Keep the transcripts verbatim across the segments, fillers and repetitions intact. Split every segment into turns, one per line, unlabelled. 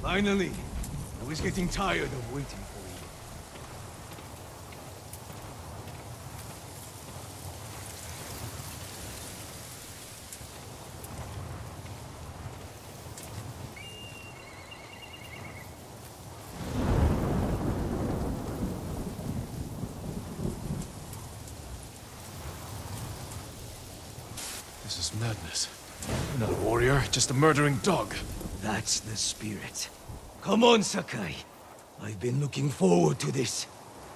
Finally! I was getting tired of waiting for you.
This is madness. I'm not a warrior, just a murdering dog.
That's the spirit. Come on, Sakai. I've been looking forward to this.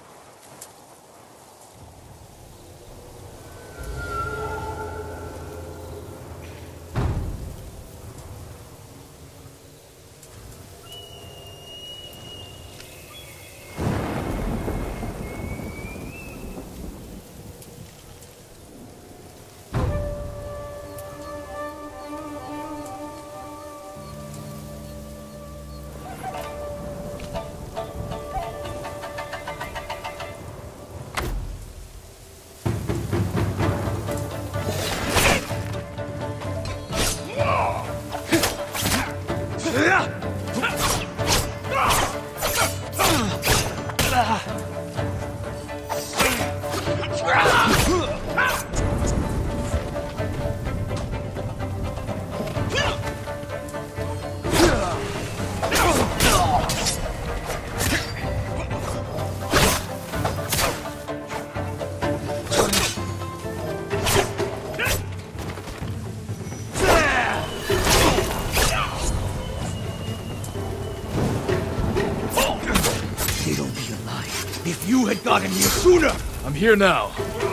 If you had gotten here sooner!
I'm here now.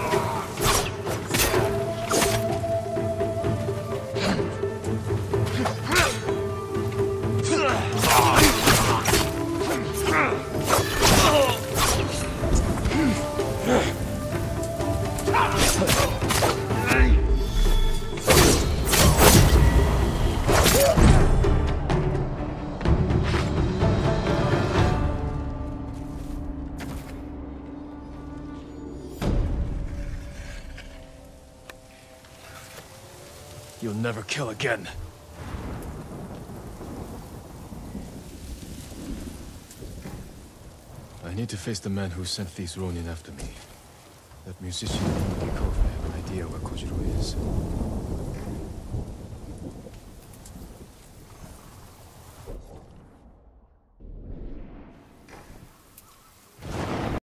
You'll never kill again. I need to face the man who sent these Ronin after me. That musician in Kikove have an idea where Kojiro is.